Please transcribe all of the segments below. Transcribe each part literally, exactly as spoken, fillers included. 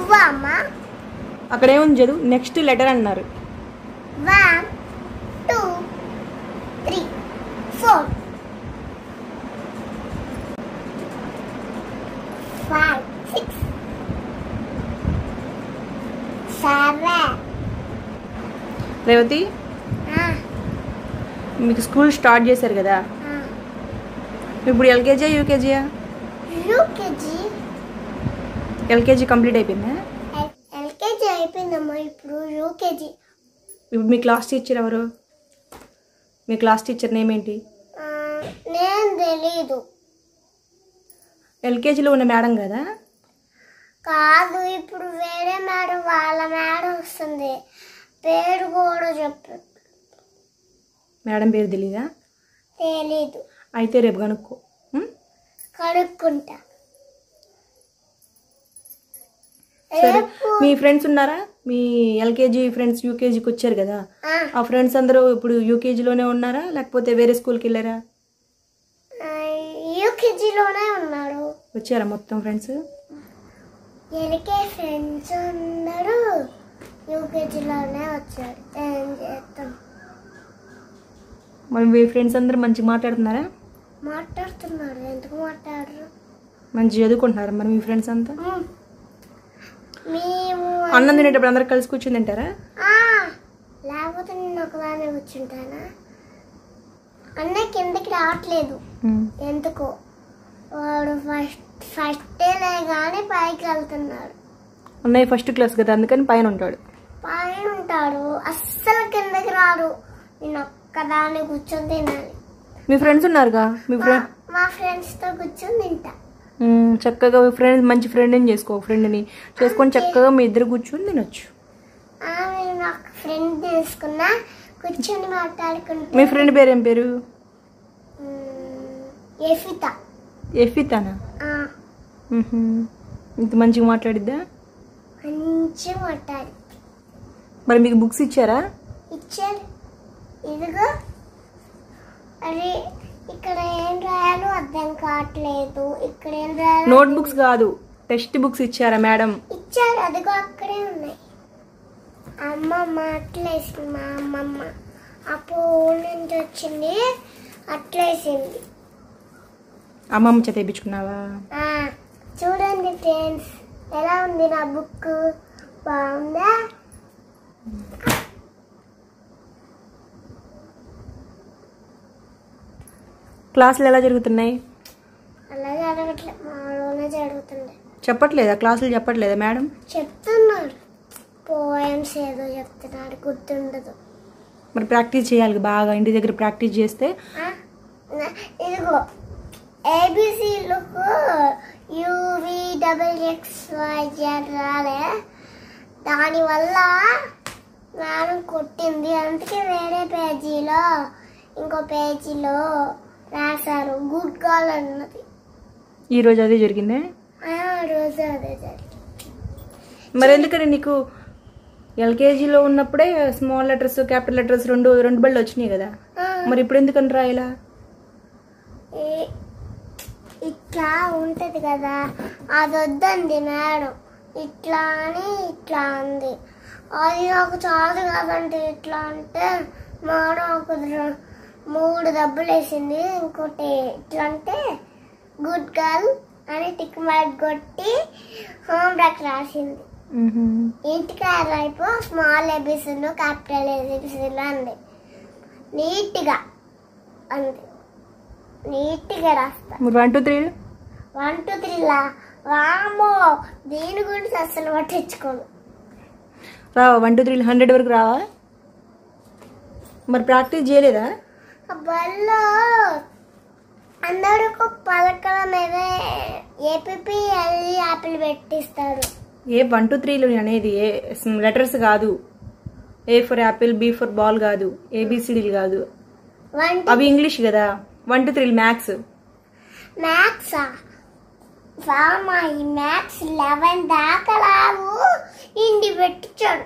నువ్వా అమ్మా? అక్కడ ఏముంది చదువు. నెక్స్ట్ లెటర్ అన్నారు. One two three four five six seven. Revathi, మీకు స్కూల్ స్టార్ట్ చేశారు కదా, ఇప్పుడు ఎల్కేజీ యూకేజీయా? యూకేజీ. ఎల్కేజీ కంప్లీట్ అయిపోయిందా? ఎల్కేజీ అయిపోయిందమ్మా, ఇప్పుడు యూకేజీ. ఇప్పుడు మీ క్లాస్ టీచర్ ఎవరు? మీ క్లాస్ టీచర్ నేమ్ ఏంటి? నేను తెలీదు. ఎల్కేజీలో ఉన్న మేడం కదా? కాదు, ఇప్పుడు వేరే మేడం, వాళ్ళ మేడం వస్తుంది. పేరు కూడా చెప్పు. మేడం పేరు తెలీదా? తెలీదు. అయితే రేపు కనుక్కో. కనుక్కుంటా. సరే, మీ ఫ్రెండ్స్ ఉన్నారా? మీ ఎల్కేజీ ఫ్రెండ్స్ యూకేజీకి వచ్చారు కదా, ఆ ఫ్రెండ్స్ అందరూ ఇప్పుడు యూకేజీలోనే ఉన్నారా లేకపోతే వేరే స్కూల్కి వెళ్ళారా? యూకేజీలోనే ఉన్నారు. వచ్చారా మొత్తం ఫ్రెండ్స్? ఎల్కే ఫ్రెండ్స్ ఉన్నారు, యూకేజీలోనే వచ్చారు. ఏం చేస్తాం? మరి మీ ఫ్రెండ్స్ అందరూ మంచిగా మాట్లాడుతున్నారా? మాట్లాడుతున్నారు. ఎందుకు మాట్లాడరు? మంచిగా చదువుకుంటున్నారా మరి మీ ఫ్రెండ్స్ అంతా? మేము అన్నం తినేటప్పుడు అందరు కలిసి కూర్చొని తింటారా? లేకపోతే నేను ఒకదానే కూర్చుంటానా? అన్నయ్య కిందకి రావట్లేదు ఎందుకో. వాడు ఫస్ట్ ఫస్టేలే కానీ పైకి వెళ్తున్నాడు. అన్నయ్య ఫస్ట్ క్లాస్ కదా, అందుకని పైన ఉంటాడు. పైన ఉంటాడు, అస్సలు కిందకి రాడు. నేను ఒక్కదాన్ని కూర్చొని తినాలి. మీ ఫ్రెండ్స్ ఉన్నారుగా, మీ ఫ్రెండ్ మా ఫ్రెండ్స్తో కూర్చొని తింటా. చక్కగా ఫ్రెండ్ మంచి ఫ్రెండ్ని చేసుకో. ఫ్రెండ్ని చేసుకొని చక్కగా మీ ఇద్దరు కూర్చొని తినొచ్చు. నేను నాకు ఫ్రెండ్ తీసుకున్నా, కూర్చొని మాట్లాడుకుంటా. మీ ఫ్రెండ్ పేరు ఏం పేరు? ఎఫితా. ఎఫితానా? ఇంత మంచిగా మాట్లాడిద్దా? మంచిగా మాట్లాడి. మరి మీకు బుక్స్ ఇచ్చారా? ఇచ్చారు. ఇదిగో. అరే ఇక్కడ ఏం రాయాలో అర్థం కావట్లేదు. ఇక్కడ ఏం రాయాలి? నోట్ బుక్స్ కాదు, టెక్స్ట్ బుక్స్ ఇచ్చారా మేడం? ఇచ్చారు. అదిగో అక్కడే ఉన్నాయి. అమ్మమ్మ అట్లేసింది. మా అమ్మమ్మ అప్పుడు ఊళ్ళ నుంచి వచ్చింది, అట్లేసింది. అమ్మమ్మ చేత తెప్పించుకున్నావా? చూడండి ఫ్రెండ్స్, ఎలా ఉంది నా బుక్? బాగుందా? క్లాసులు ఎలా జరుగుతున్నాయి? అలా జరగట్లేదు, మాలోనే జరుగుతుంది. చెప్పట్లేదా? క్లాసులు చెప్పట్లేదా మేడం? చెప్తున్నారు, పోయమ్స్ ఏదో చెప్తున్నారు, గుర్తుండదు. మరి ప్రాక్టీస్ చేయాలి బాగా, ఇంటి దగ్గర ప్రాక్టీస్ చేస్తే. ఇదిగో ఏబిసిలకు U V double X Y Z రాలే, దానివల్ల మేడం కొట్టింది. అందుకే వేరే పేజీలో ఇంకో పేజీలో రాశారు గుడ్ గర్ల్ అన్నది. ఈరోజు అదే జరిగిందే? రోజు అదే జరిగింది. మరి ఎందుకని నీకు ఎల్కేజీలో ఉన్నప్పుడే స్మాల్ లెటర్స్ క్యాపిటల్ లెటర్స్ రెండు రెండు బళ్ళు వచ్చినాయి కదా, మరి ఇప్పుడు ఎందుకని రాయలా? ఇట్లా ఉంటది కదా, అది వద్దంది మేడం. ఇట్లా అని ఇట్లా అంది. అది నాకు చాలు కదంటే ఇట్లా అంటే మేడం ఒక మూడు దెబ్బలు వేసింది. ఇంకోటి ఇట్లా అంటే గుడ్ గర్ల్ అని టిక్ మార్క్ కొట్టి హోమ్ వర్క్ రాసింది. ఇంటికాయ వైపు స్మాల్ ఏబిసిలు క్యాపిటల్ ఏబిసిలు అంది. నీట్గా అంది, నీట్గా రాస్తా. One two three one two త్రీలా వామో, దీని గురించి అస్సలు పట్టించుకోను. రావా? వన్ టూ త్రీ హండ్రెడ్ వరకు రావా? మరి ప్రాక్టీస్ చేయలేదా? బల్లో అందరూ పలకల మీద ఏపీపీ ఎల్ఈ యాపిల్ పెట్టిస్తారు. ఏ వన్ టూ త్రీలు అనేది ఏ లెటర్స్ కాదు. A for apple, B for ball కాదు, ఏబిసిడీలు కాదు, అవి ఇంగ్లీష్ కదా. వన్ టూ త్రీలు మ్యాథ్స్. మ్యాథ్సా? వామా, ఈ మ్యాథ్స్ లెవెన్ దాకా రావు, ఇండి పెట్టించాడు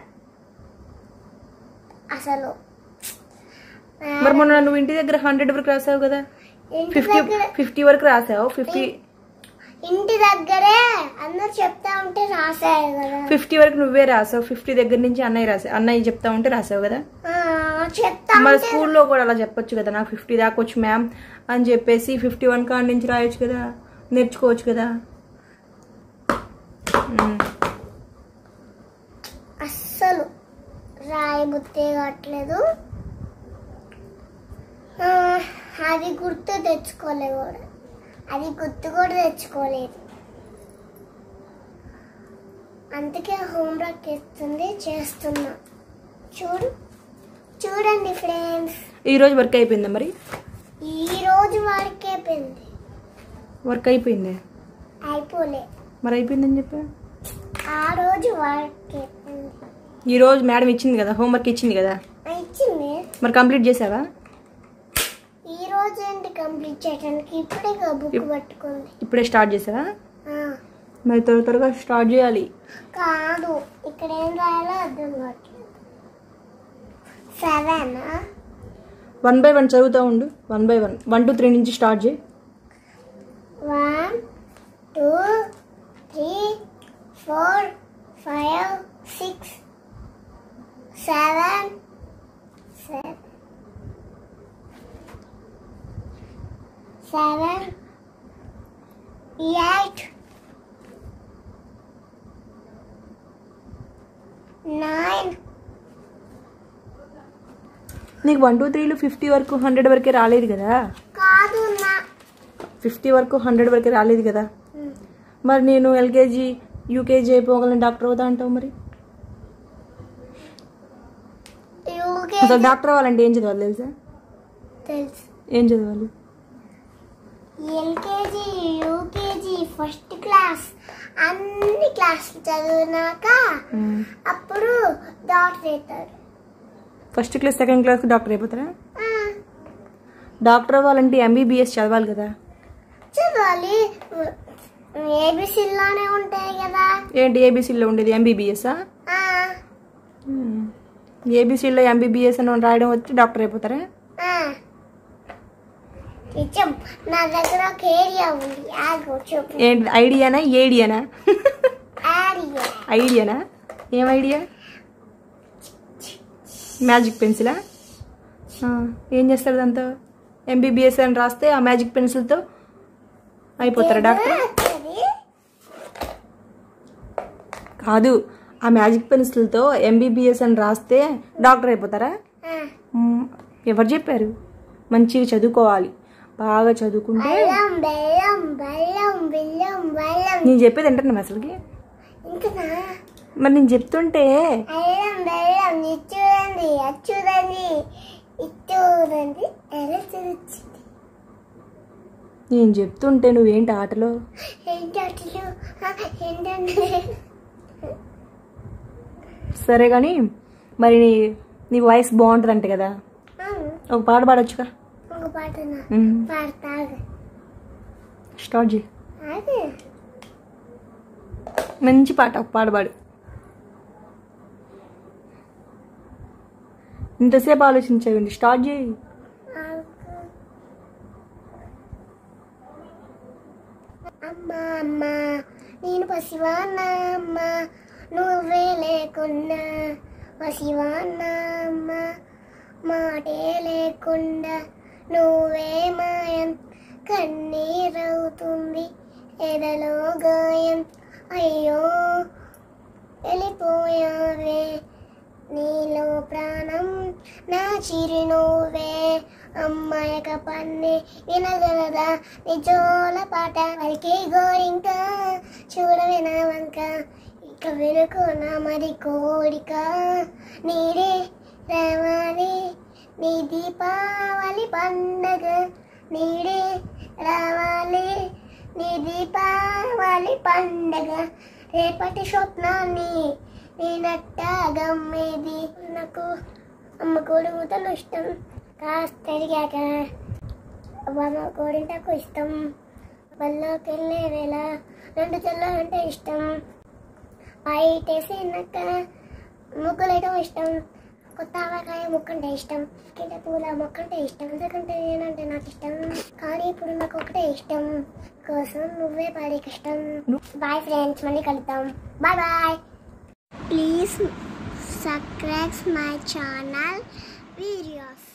అసలు. మరి మొన్న నువ్వు ఇంటి దగ్గర హండ్రెడ్ వరకు రాసావు కదా, ఫిఫ్టీ ఫిఫ్టీ వరకు రాసావు. ఫిఫ్టీ ఇంటి దగ్గరే అందరు చెప్తా ఉంటే రాసాయి కదా. ఫిఫ్టీ వరకు నువ్వే రాసావు, ఫిఫ్టీ దగ్గర నుంచి అన్నయ్య రాసావు, అన్నయ్య చెప్తా ఉంటే రాసావు కదా. చెప్తా మరి స్కూల్లో కూడా అలా చెప్పొచ్చు కదా, నాకు ఫిఫ్టీ దాకా వచ్చు మ్యామ్ అని చెప్పేసి ఫిఫ్టీ వన్ కాడ నుంచి రాయొచ్చు కదా, నేర్చుకోవచ్చు కదా. అస్సలు రాయబుద్ధి కావట్లేదు, అది గుర్తు తెచ్చుకోలేదు కూడా, అది గుర్తు కూడా తెచ్చుకోలేదు. అందుకే హోంవర్క్ ఇస్తుంది, చేస్తున్నా. చూడు చూడండి ఫ్రెండ్స్. ఈ రోజు వర్క్ అయిపోయిందా మరి? ఈ రోజు వర్క్ అయిపోయింది. వర్క్ అయిపోయింది అయిపోలే మరి అయిపోయిందని చెప్పా. ఆ రోజు వర్క్ అయిపోయింది. ఈ రోజు మేడం ఇచ్చింది కదా, హోంవర్క్ ఇచ్చింది కదా, ఇచ్చింది. మరి కంప్లీట్ చేసావా? ఈ రోజు ఏంటి కంప్లీట్ చేయడానికి? ఇప్పుడే బుక్ పట్టుకుంది. ఇప్పుడే స్టార్ట్ చేసావా? మరి త్వర త్వరగా స్టార్ట్ చేయాలి. కాదు, ఇక్కడ ఏం రాయాలో అర్థం కావట్లేదు. సెవెన్ వన్ బై వన్ చదువుతూ ఉండు. One by one one two three నుంచి స్టార్ట్ చేయి. One two three four five six seven seven seven eight nine. నీకు వన్ టూ త్రీలు ఫిఫ్టీ వరకు హండ్రెడ్ వరకే రాలేదు కదా. కాదు, ఫిఫ్టీ వరకు హండ్రెడ్ వరకే రాలేదు కదా. మరి నేను ఎల్కేజీ యూకేజీ అయిపోగలను డాక్టర్ అవుతా అంటావు. మరి అసలు డాక్టర్ అవ్వాలంటే ఏం చదవాలి తెలుసా? తెలుసు. ఏం చదవాలి? ఎల్కేజీ యూకేజీ ఫస్ట్ క్లాస్ అన్ని క్లాసులు చదివినాక అప్పుడు డాక్టర్ అవుతాడు. First class second class doctor అయిపోతారా? డాక్టర్ అవ్వాలంటే ఎంబీబీఎస్ చదవాలి కదా. చదవాలి, ఏబిసిలోనే ఉంటాయి కదా. ఏంటి ఏబిసిలో ఉండేది? ఎంబీబీఎస్ఆ? ఏబిసిలో ఎంబీబీఎస్ అని రాయడం వచ్చి డాక్టర్ అయిపోతారా? నా దగ్గర ఒక ఏరియా ఉంది. ఏంటి ఐడియానా ఏడియానా? ఐడియానా? ఏం ఐడియా? మ్యాజిక్ పెన్సిలా? ఏం చేస్తారు దాంతో? ఎంబీబీఎస్ అని రాస్తే ఆ మ్యాజిక్ పెన్సిల్తో అయిపోతారా డాక్టర్? కాదు, ఆ మ్యాజిక్ పెన్సిల్తో ఎంబీబీఎస్ అని రాస్తే డాక్టర్ అయిపోతారా? ఎవరు చెప్పారు? మంచిగా చదువుకోవాలి, బాగా చదువుకుంటే. నేను చెప్పేది ఏంటన్నా అసలుకి? మరి నేను చెప్తుంటే నేను చెప్తుంటే నువ్వేంటి ఆటలో? సరే కానీ మరి నీ నీ వాయిస్ బాగుంటుంది అంటే కదా, ఒక పాట పాడొచ్చుగా. స్టార్ట్ చేయి. మంచి పాట, ఒక పాట పాడు. ఇంతసేపు ఆలోచించేయండి, స్టార్ట్ చేయి. అమ్మా అమ్మా నేను పసివాన్నా అమ్మా, నువ్వే లేకున్నా పసివాన్నా అమ్మా, మాటే లేకుండా నువ్వే మాయం, కన్నీరవుతుంది ఎదలో గాయం, అయ్యో వెళ్ళిపోయావే నీలో ప్రాణం నా చిరునవ్వే, అమ్మాయక పన్నే వినగలదా నిజోల పాట, వరకే గోరింక చూడవే నా వంక, ఇక వెనుకున్న మరి కోరిక, నీరే రావాలి నీ దీపావళి పండగ, నీడే రావాలి నీ దీపావళి పండగ, రేపటి స్వప్నాన్ని నేనట్ట గమ్మేది, నాకు అమ్మ కోడి ముద్దలు ఇష్టం, కాస్త ఎదిగాక అమ్మ కోడింటకు ఇష్టం, బల్లోకి వెళ్ళే వేళ రెండు చెల్ల అంటే ఇష్టం, బయటేసినాక ముగ్గులేయడం ఇష్టం, కొత్త ఆవకాయ మొక్క అంటే ఇష్టం, కింద పూల మొక్క అంటే ఇష్టం, ఎందుకంటే నేనంటే నాకు ఇష్టం. కానీ ఇప్పుడు నాకు ఒకటే ఇష్టం కోసం నువ్వే పడే కష్టం. బాయ్ ఫ్రెండ్స్, మళ్ళీ కలుద్దాం. Bye bye. Please subscribe my channel videos.